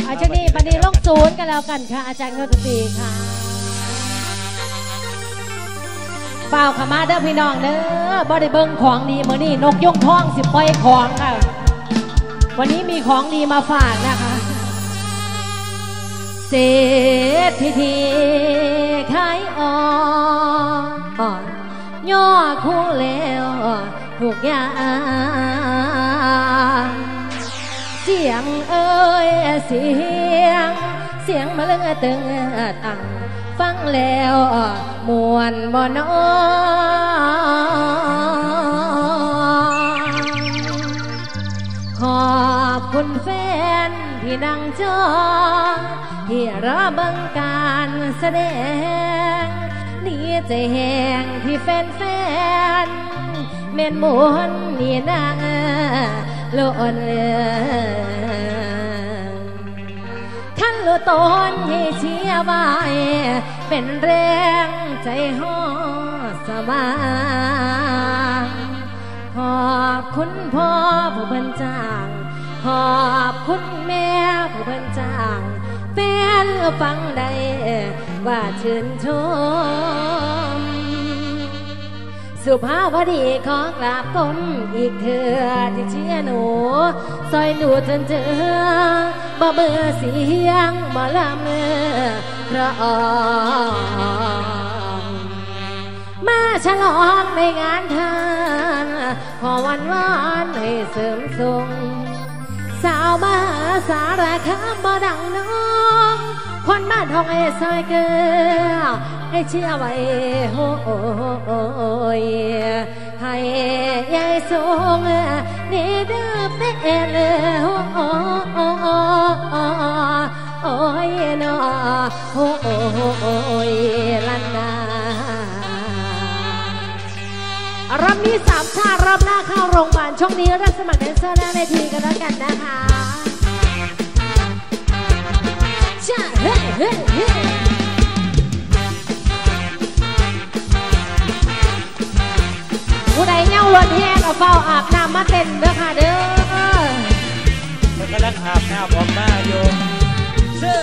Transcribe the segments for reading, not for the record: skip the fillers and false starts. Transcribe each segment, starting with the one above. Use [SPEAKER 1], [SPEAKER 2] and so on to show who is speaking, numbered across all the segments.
[SPEAKER 1] อาจารย์นี่บันนี้ลงศูนย์กันแล้วกันค่ะอาจารย์ดนตรีค่ะเปล่าขมาเด้อพี่น้องเด้อบ่ได้เบิ่งของดีมื้อนี้นกยงท้องสิปล่อยของค่ะวันนี้มีของดีมาฝากนะคะเศรษฐีขายอ่อนย่อคู่แล้วทุกอย่างเสียงเอ้ยเสียงมาเลือตึงตังฟังแล้วมวนบ่นอขอบคุณแฟนที่นั่งจอที่รอเบิ่งการแสดงดีใจแห่งที่แฟนแม่นมวนนี่นางล้นขั้นโลตนให้เชียร์ไว้เป็นแรงใจห่อสบายขอบคุณพ่อผู้เพิ่นจ้างขอบคุณแม่ผู้เพิ่นจ้างแฟนฟังได้ว่าชื่นชมสุภาพดีขอกราบก้มอีกเถื่อที่เชียร์หนูซอยหนูจนเจอบ่เบื่อเสียงบ่ละเมื่อพระองค์มาฉลองในงานทานขอวันวานให้เสริมทรงสาวมหาสารคามบ่ดังน้องคนบ้านทองไอ้ซอยเกลือให้เชื่อไว้โอยให้ยายทรงนี่เด้อเป็นโอ้ยนอโอ้ยลันนารอบนี้3 ชาติรอบหน้าเข้าโรงพยาบาลช่วงนี้รับสมัครแดนเซอร์หน้าเวทีกันแล้วกันนะคะจ้าเฮ้เฮ้เฮ้ผู้ใดเงารถแห้งเอาเฝ้าอาบน้ำมาเต้นเด้อค่ะเด้อ
[SPEAKER 2] มันกำลังอาบน้ำออกมาอยู่เชื่อ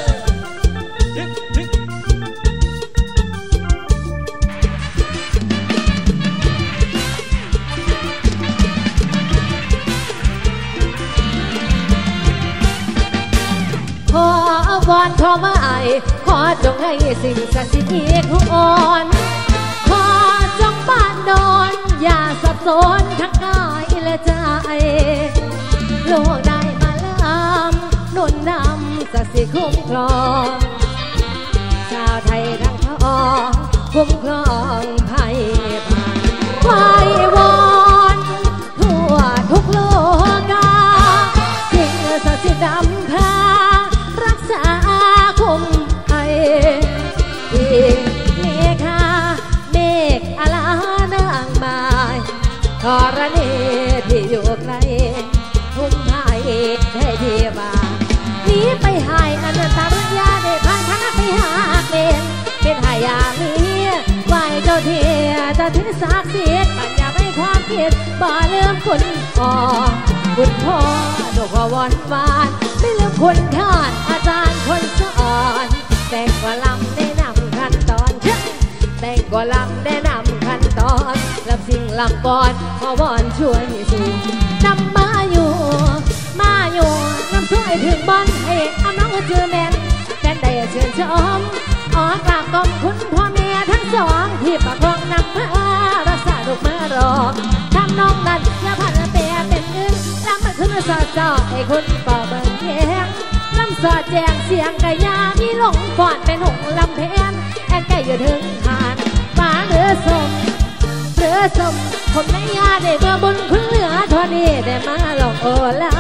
[SPEAKER 1] ขอวอนขอมาไอขอจงให้สิ่งศักดิ์สิทธิ์อีกทุกอ่อนขอจงบ้านนอนอย่าสับสนทั้งกายและใจโลกได้มาลำหนุนนำศักดิ์สิทธิ์คุ้มครองชาวไทยทั้งพ้องคุ้มครองภัยผ่านไหว้วอนทั่วทุกโลกาสิ่งศักดิ์สิทธิ์นำพารักษาคุ้มภัยอีกเมฆาเมฆอลานางไม้ธรณีที่อยู่ไกลทุ่มไทยได้ที่บ้านนี้ไปหายอนันตริยาได้พาคณะไปหาเกณฑ์เป็นหายามีไหวเจ้าที่ศักดิ์สิทธิ์ปัญญาไม่ความคิดบ่ลืมคุณพ่อคุณพ่อดอกวอนวานไม่ลืมคุณท่านอาจารย์คนสอนแต่งก็ลำได้นำขั้นตอนแต่งก็ลำได้นำขั้นตอนลำสิ่งลำบอนขอวอนช่วยสิ่งนำมาอยู่น้ำช่วยถึงบอนให้อาน้องเจอแมนแฟนได้เชิญชมออกกราบกองคุณพ่อแม่ทั้งสองที่ประคองนำพารักษาลูกมารอทำน้องนั้นอย่าพันเปียเป็นอื่นลำมันขึ้นสอดจ่อให้คุณป่อเบิ่งแย้งลำสอดแจงเสียงกะยามีหลงฟอดเป็นหงลำเพนแอนใกล้อยู่ถึงหานฟ้าเรือสมคนไม่ยาได้เมื่อบุญคุณเหลือทอนี้ได้มาหลงโอลา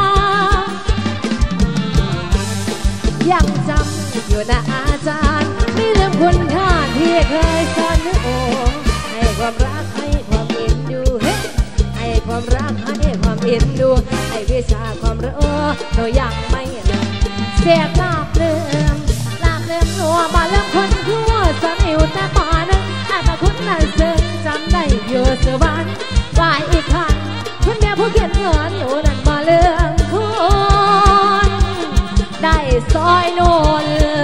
[SPEAKER 1] ยังจำอยู่นะอาจารย์ไม่ลืมคุณท่านที่เคยสอนโอ้ให้ความรักให้ความเอ็นดูให้ความรักให้ความเอ็นดูให้วิชาความรู้เรายังไม่ลืมเสียลาบเลื่อมหัวมาเริ่มคนทั่วสอนอยู่แต่ป่านึงอาตาคุณนั่นซึ่งจำได้อยู่สวรรค์วายอีกครั้งคุณแม่ผู้เขียนเงินอยู่นั่นมาเรื่องคุณได้ซอยโน่น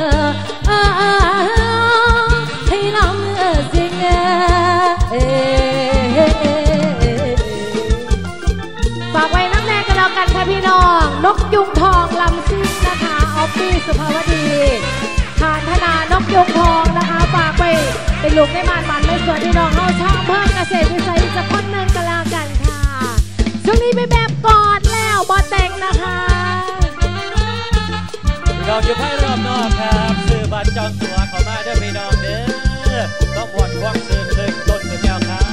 [SPEAKER 1] ให้ลำสิ่งฝากไว้น้ำแดงกันแล้วกันค่ะพี่น้องนกยุงทองลำซิ่งนะคะออฟฟี่สุภาวดีทานธนานกยุงทองนะคะฝากไปเป็นลูกในบ้านมันไม่สวยพี่น้องเขาชอบเพิ่มเกษตรวิสัยจะคนหนึ่งกันแล้วกันค่ะช่วงนี้ไปแบบกอดแล้วบอแต่งนะคะ
[SPEAKER 2] พี่น้องอยู่ภายรอบนอกครับซื้อบัตรจองตั๋วเข้ามาเด้อพี่น้องเด้อต้องหมดความซื้อเลยต้นกันแล้วครับ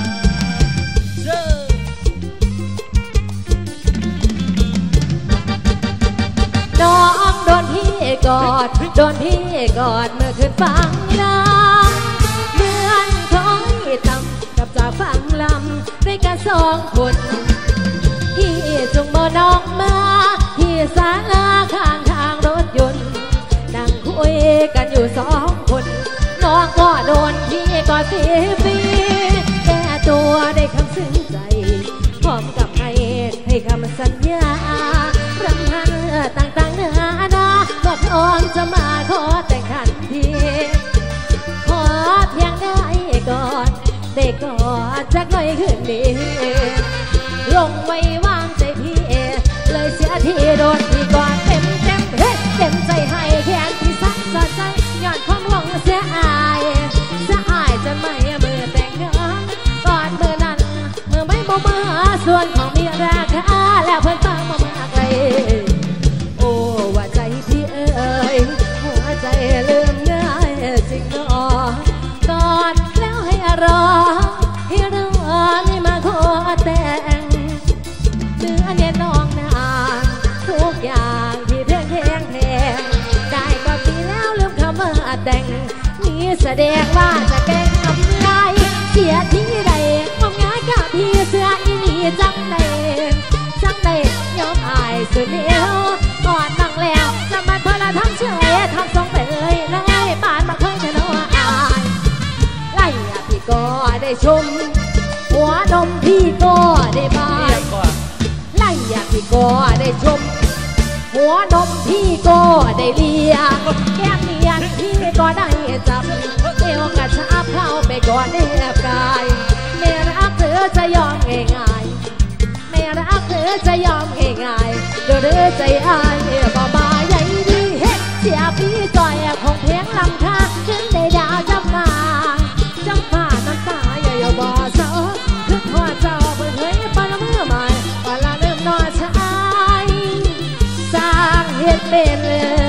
[SPEAKER 1] น้องโดนพี่กอดโดนพี่กอดเมื่อคืนฟังน้ำเหมือนท้องต่ำกับจากฟังลำด้วยกันสองคนพี่จงบ่น้องมาที่ศาลาข้างทางรถยนต์นั่งคุยกันอยู่สองคนน้องก็โดนพี่กอดปีแก้ตัวได้คำซึ้งใจพร้อมกับให้คำสัญญารำพันต่างๆเนื้อนาว่าพร้อมจะมาขอแต่งทันทีขอเพียงได้ก่อนได้กอดจากหน่อยคืนนี้ลงไว้วางใจพี่เลยเสียทีโดนพี่กอดเต็มเฮ้เต็มใจให้แค่ที่สักสะใจย้อนความหลงเสียอายจะไม่มือแต่งงานกอดมือนั้นมือไม่บ่มือส่วนของมีราคาแล้วเพิ่งตั้งมามากเลยโอ้ว่าใจพี่เอ๋ยหัวใจลืมง่ายจริงเนาะกอดแล้วให้รอไม่มาขอแต่งเนื้อเนี่ยน้องนานทุกอย่างที่เพียงแข็งแทงได้ก็ปีแล้วลืมคำว่าแต่งนี่แสดงว่าจะแกล้งทำลายเสียที่ใดความง่ายกับพี่เสื้ออีหลีจังใดยอมอายสุดเดียวกอดนั่งแล้วจะมาโทรทำเฉยทำทรงไปเลยเลยปานมาเคยจะโน้อายไล่พี่ก็ได้ชมหัวนมพี่ก็ได้บานไล่พี่ก็ได้ชมหัวนมพี่ก็ได้เลียแก้มเนียนพี่ก็ได้จับเอวกระชับเข้าไปก่อนแนบกายไม่รักเธอจะยอมง่ายไม่รักเธอจะยอมง่ายเดือใจอายบ่มาใหญ่ดีเสียพี่จอยของเพลงลำค่าขึ้นได้ดาวจำมาน้ำตาอย่าบ่เศร้าขึ้นหัวเจ้าเปิดเผยปานเมื่อใหม่ปานละเริ่มนอชายสร้างเหตุเป็น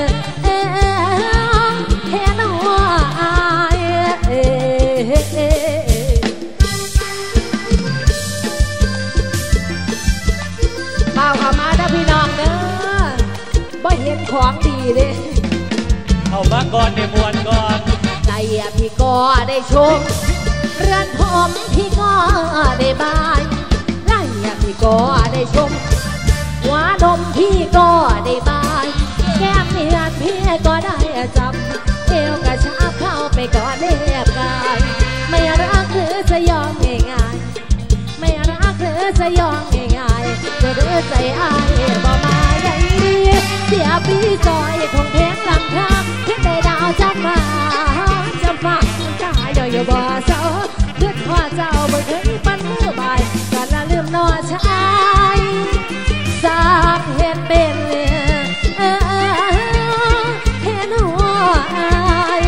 [SPEAKER 1] แค่หัวอายเปล่าเข้ามานะพี่น้องเด้อบ่เห็นของดีเลย
[SPEAKER 2] เอามาก่อนในมวนก่อน
[SPEAKER 1] ใจพี่ก็ได้ชมเรือนผมพี่ก็ได้บานไล่พี่ก็ได้ชมหัวนมพี่ก็ได้บานแก้มเนียนพี่ก็ได้จับเอวกระชับเข้าไปก่อนแนบกายไม่รักเธอจะยอมง่ายไม่รักเธอจะยอมง่ายเดือใจอายบ่มาใหญ่ดีเสียพี่จอยคงเพลงลำพังขึ้นได้ดาวจำมาจะฟังตายอย่าบ่เศร้าขึ้นหัวเจ้าบ่เคยปั้นมือบ่ายก่อนละลืมนอชายสร้างเห็นเป็นเห็นหัวอาย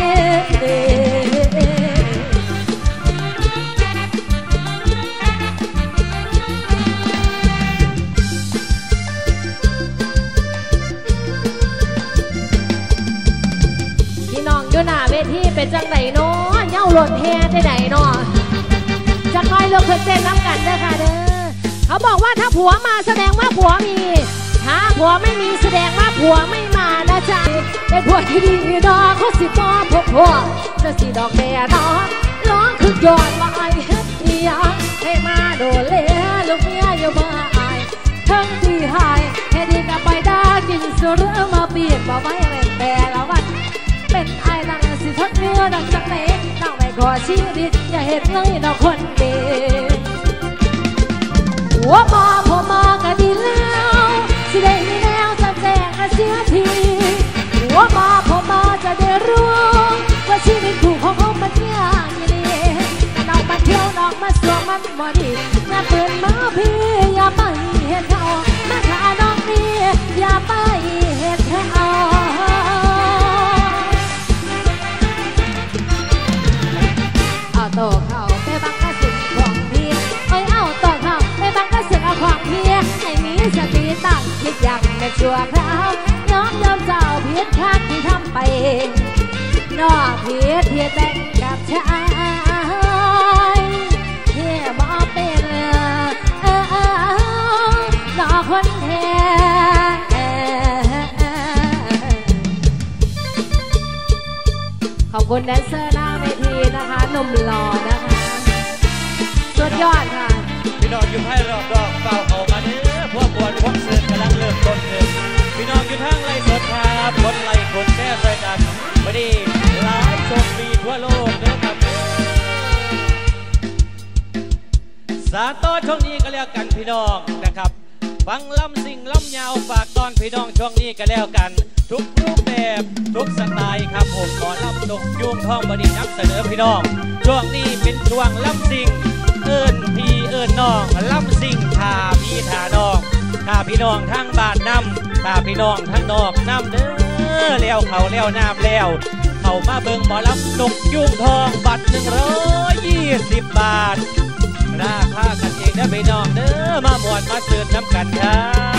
[SPEAKER 1] พี่น้องอยู่หน้าเวทีเป็นจังไหนเนาะเย้าหล่นแฮได้ไหนเนาะจะคอยเลือกเต้นน้ำกันเด้อค่ะเด้อเขาบอกว่าถ้าผัวมาแสดงว่าผัวมีถ้าผัวไม่มีแสดงว่าผัวไม่มานะจ๊ะเป็นผัวที่ดีดอกเขาสิบอพบผัวจะสิดอกแม่นอนร้องคือยอดว่าไอ้เฮ็ดเอียให้มาโดนเลี้ยลูกเมียอยู่มาอายทั้งที่หายให้ดีกับไปได้กินสุรมาเปียกบ่ไว้แต่ละวันเป็นไอ้นั่งสิทดเนื้อดังจังไหนนั่งไม่ขอชีวิตอย่าเห็นเลยดอกคนเดียวหัวมอพอมอก็ดีแล้วสิได้มีแนวจะแจ้งเสียทีผิดข้างที่ทำไปน้องผิดที่แต่งกับชายที่บ่เป็นน้องคนแท้ขอบคุณแดนเซอร์หน้าเวทีนะคะหนุ่มหล่อนะคะสุดยอดค่ะ
[SPEAKER 2] พี่น้องอยู่ให้รอบดอกเป่าเขามาเนื้อพวกบวนพวกเสือกำลังเริ่มต้นขึ้นพี่น้องอยู่ทางไล่สดครับกดไลค์กดแชร์ใส่กันมาดีหลายชมปีทั่วโลกเด้อครับสาตอนช่วงนี้ก็แล้วกันพี่น้องนะครับฟังล้ำสิ่งล้ำยาวฝากตอนพี่น้องช่วงนี้ก็แล้วกันทุกรูปแบบทุกสไตล์ครับผมขอล้ำนกยุงท่องบดีนำเสนอพี่น้องช่วงนี้เป็นช่วงล้ำสิ่งเอิ้นพี่เอิ้นน้องล้ำสิ่งท่าพี่ท่าน้องท่าพี่น้องทั้งบ้านนำท่าพี่น้องทั้งนอกนำเด้อแล้วเขาแล้วน้ำแล้วเข้ามาเบิ่งหมอลำนกยุงทองบัตร120 บาทราคากันเองนะพี่น้องเด้อมาหมวดมาเสิร์ฟน้ำกันครับ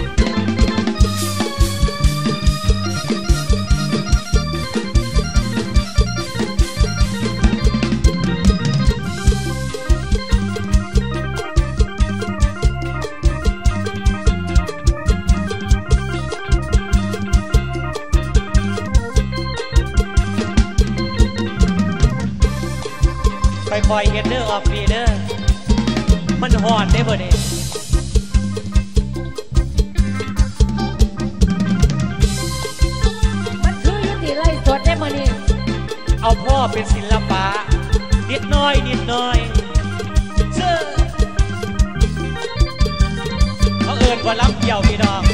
[SPEAKER 2] คอยเฮ็ดเด้อออฟฟีเด้อมันหอนได้บ่เนี่ย
[SPEAKER 1] มันคือยุติไล่สดได้บ่เนี่ย
[SPEAKER 2] เอาพ่อเป็นศิลปะนิดน้อยนิดน้อยเชื่อเขาเอิ้นว่าล้ำเกี่ยวพี่น้อง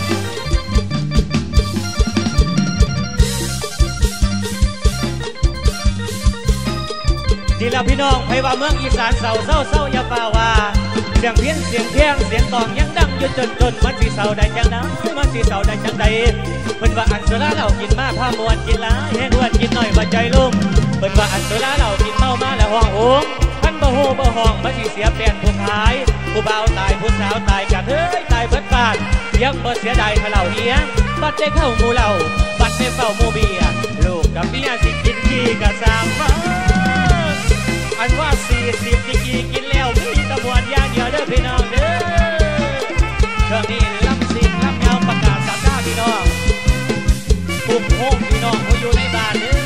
[SPEAKER 2] นี่ละพี่น้องไปว่าเมืองอีสานเศร้าอย่าฝ่าว่าเสียงเพี้ยนเสียงแข้งเสียงตองยังดังอยู่จนมันสิเศร้าได้จังนะมันสิเศร้าได้จังใดเพิ่นว่าอันสุราเรากินมาผ้ามวนกินหลายแห้งอ้วนกินหน่อยว่าใจลุ่มเพิ่นว่าอันสุราเรากินเมามาแล้วห้องโอ่งพันบ่ฮู้บ่ห้องมันสิเสียแฟนผู้ขายผู้บ่าวตายผู้สาวตายกะเฮ้ยตายเบิดบ้านยังบ่เสียดายถ้าเราเฮียบัดได้เข้าหมู่เราบัดได้เฝ้าหมู่เบียลูกกับเมียสิกินขี้กะสร้างมาอันว่า40ดีกีกินแล้วมีตะมวนยาเดียวเด้อพี่น้องเด้อช่วงนี้ล้ำสิ่งล้ำยาวประกาศสัปดาห์พี่น้องปุ่มโฮมพี่น้องผู้อยู่ในบ้านเด้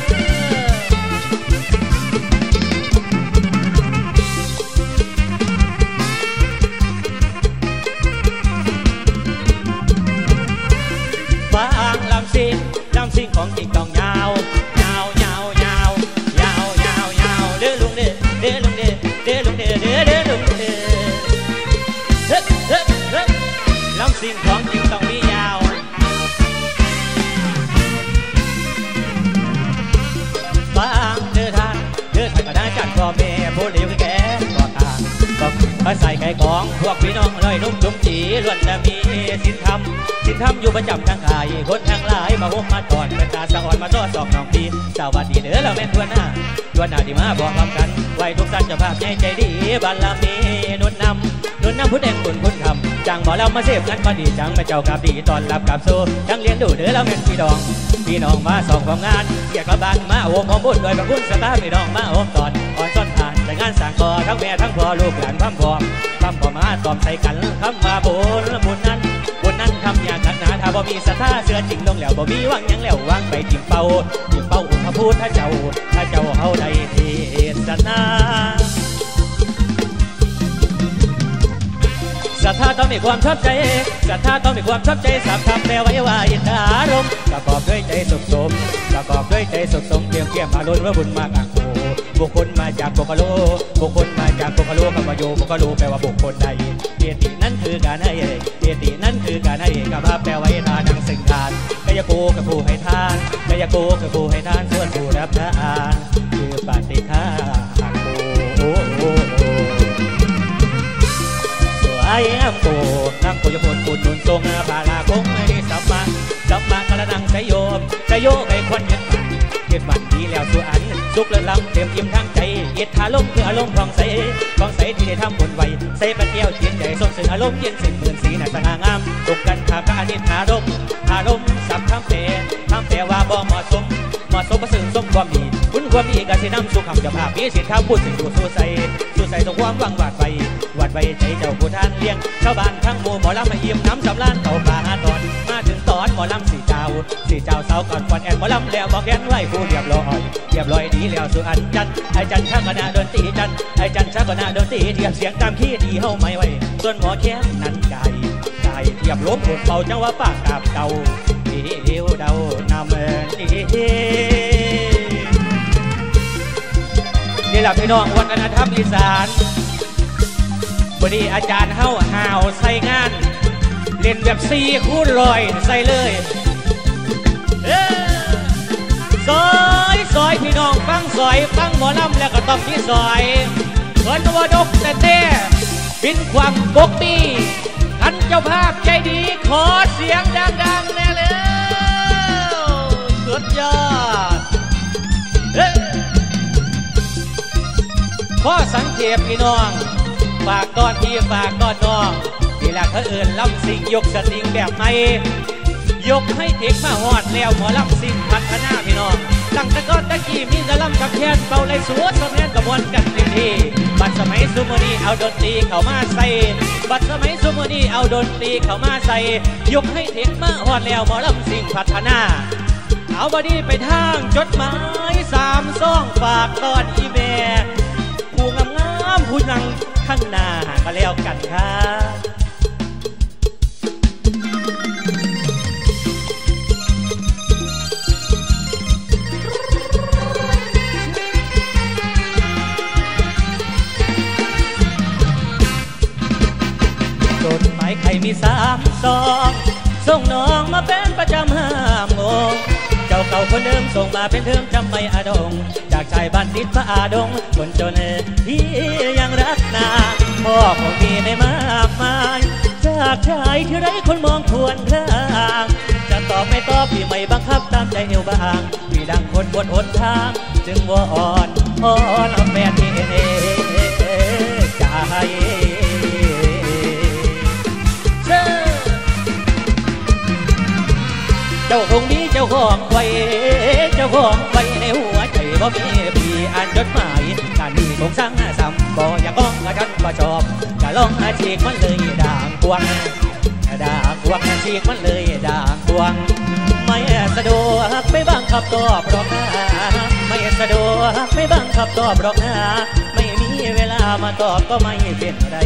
[SPEAKER 2] อบางล้ำสิ่งของจริงต้องยาวเด้อลุงเด้อเด้อลุงเด้อเด้อลุงเด้อเด้อเด้อลุงเด้อล้ำสิ่งของจริงต้องมียาวบางเด้อท่านก็ได้จัดพ่อแม่ผู้เลี้ยงแก่ก็ต่างก็ใส่ไก่กองพวกพี่น้องลอยนุ่มจุ่มจีล้วนแต่มีสินธรรมอยู่ประจำทางกายคนทางหลายมาห่มมาตอนเป็นตาสะอ่อนมาต้อสองน้องพี่สวัสดีเด้อเราเป็นตัวหน้าที่มาบอกความกันไว้ทุกท่านจะภาพใจดีบารมีนุ่นนำผู้แดงคุณทำจังบอกเรามาเสพกันก็ดีจังมาเจ้ากับดีตอนรับกับโซ่จังเลี้ยงดูเด้อเราเป็นพี่น้องมาสองของงานเกียรติกับบ้านมาโอมของบุญโดยพระคุณสตาพี่น้องมาโอมตอนอ่อนซ้อนผ่านแต่งานสั่งคอทั้งแม่ทั้งพ่อลูกหลานพัมพอมาตอมใส่กันคำมาบุญนั้นทำอย่างหนาถ้าบ่มีศรัทธาเชื่อจริงลงแล้วบ่มีวังยังแล้ววางไปจิ้มเป้าองค์พระพุทธเจ้าเฮาได้เทศนาศรัทธาต้องมีความชอบใจศรัทธาต้องมีความชอบใจสามคำแปลไว้ว่าอินทอารมณ์ประกอบด้วยใจสุขสมเกี่ยมอารมณ์ว่าบุญมากอ่างโคบุคคลมาจากโคคาโลคำว่าโยโคคาโลแปลว่าบุคคลใดเอตินั้นคือการให้กับภาพแปลไว้ทานังสิ่งทานกายโกกับผู้ให้ทานส่วนผู้รับทานคือปฏิฆาโกไอ้น้ำโกจะพ้นบุญนุนทรงบาลาคงไม่สัมมากระนังใจโยไอ้คนเย็ดมันดีแล้วสุอันสุกและลำเต็มอิ่มทั้งใจเย็ดทาลมคืออารมณ์ของใสที่ได้ทำบุญไว้ใส่ปะเกี้ยวเทียนใหญ่ส่งสึงอารมณ์เย็นสิ่งหมื่นสีหนักสง่างามตกกันขาพระอนิจอารมณ์สับคำแปลว่าบ่เหมาะสมประสื่อสมความดีคุณความดีกสินำสุขคำจะภาพมีสิทธิ์ข้ามพูดสิ่งอยู่สู้ใส่ต้องความหวังหวาดไปใจเจ้าผู้ท่านเลี้ยงชาวบ้านทั้งหมู่หมอลำมาอิ่มน้ำสำล้านเข้าป่าหาตอนมาถึงตอนหมอลำสี่เจ้าเสาก่อนแอนหมอลำแล้วบอกแกนไว้ผู้เรียบร้อยดีแล้วสุอันจันไอจันชักคณะดนตรีไอจันชักคณะดนตรีเทียบเสียงตามขี้ดีเฮาไม่ไหวส่วนหมอแค้นนั้นไก่เทียบล้มหมดเป่าจังว่าปากกาบเก่าเดียวเดานำนี่แหละพี่น้องวัฒนธรรมอีสานวันนี้อาจารย์เฮาห่าวใส่งานเล่นแบบ4 คูณ 100ใส่เลยซอยพี่น้องฟังหมอลำแล้วก็ต้องที่ซอยเงินวดกแต่บินความบกปีท่านเจ้าภาพใจดีขอเสียงดังๆแน่เลยสุดยอดข้อสังเกตพี่น้องฝากก้อนพี่ฝากก้อนน้องนี่แหละเขาเอิญลำสิ่งยกสติงแบบไหนยกให้เด็กมาหอดแล้วหมอลำสิ่งพัฒนาพี่น้องตั้งแต่ก้อนตะกี้มีแต่ลำกับแค้นเป่าเลยสวดสมแนนกระมวลกันเต็มที่บัดสมัยซุมนีเอาดนตรีเข้ามาใส่บัดสมัยซุมนีเอาดนตรีเข้ามาใส่ยกให้เด็กมาหอดแล้วหมอลำสิ่งพัฒนาเอาบอดี้ไปทางจดหมาย3 ซองฝากตอนอีเมลผู้งามผู้นั่งข้างหน้าก็แล้วกันครับจดหมายใครมี3 ซองส่งน้องมาเป็นประจำ5 โมงเจ้าเก่าคนเดิมส่งมาเป็นเทิมจำไม่อาดงจากชายบ้านติดพระอาดงคนจนที่ยังรักนานพ่อของพี่ไม่มากมายจากชายที่ไร้คนมองควรข้างจะตอบไม่ตอบพี่ไม่บังคับตามใจเอวบางพี่ดังคนบนหนทางจึงว่าอ่อนแฟนที่ใจเจ้าคงนี้เจ้าของไว้ในหัวใจบ่มีพี่อ่านจดหมายการนี้คงสร้างซ้ำบ่อยากก้องกระกันบ่ชอบจะลองฉีกมันเลยด่างกวงฉีกมันเลยด่างกวงไม่สะดวกไม่บังคับตอบหรอกนะไม่สะดวกไม่บังคับตอบหรอกนะไม่มีเวลามาตอบก็ไม่เป็นไร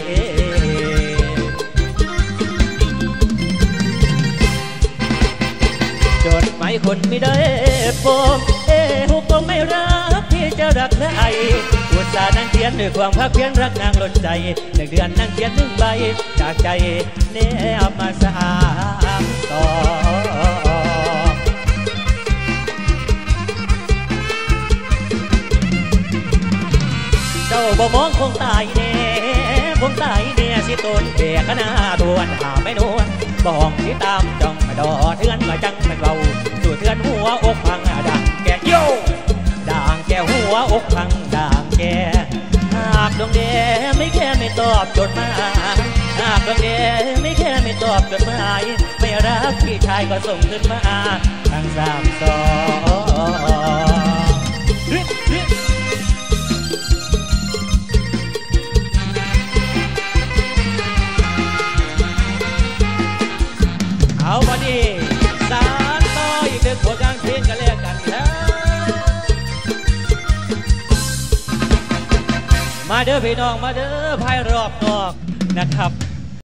[SPEAKER 2] จดหมายคนไม่ได้โปมหุบก็ไม่รักที่จะรักใครอุตส่าห์นั่งเขียนด้วยความภาคเพียรรักนางล้นใจ1 เดือนนั่งเขียน1 ใบจากใจแนบมา3 ต่อเจ้าบ่มองคงตายแน่สิต้นเบียขนาดวนหาไม่นวลบอกที่ตามจ้องมาดอเทือนมาจังมาเบาสู่เทือนหัวอกพังด่างแก่โย่ด่างแก่หัวอกพังด่างแก่หากดวงแดงไม่แค่ไม่ตอบจดหมายหากดวงแดงไม่แค่ไม่ตอบจดหมายไม่รักพี่ชายก็ส่งขึ้นมาทั้ง3 ซองเอาพอดีสารต่ออีก1 ผลงานเพลงกันแล้วกันนะมาเด้อพี่น้องมาเด้อภายรอบนอกนะครับ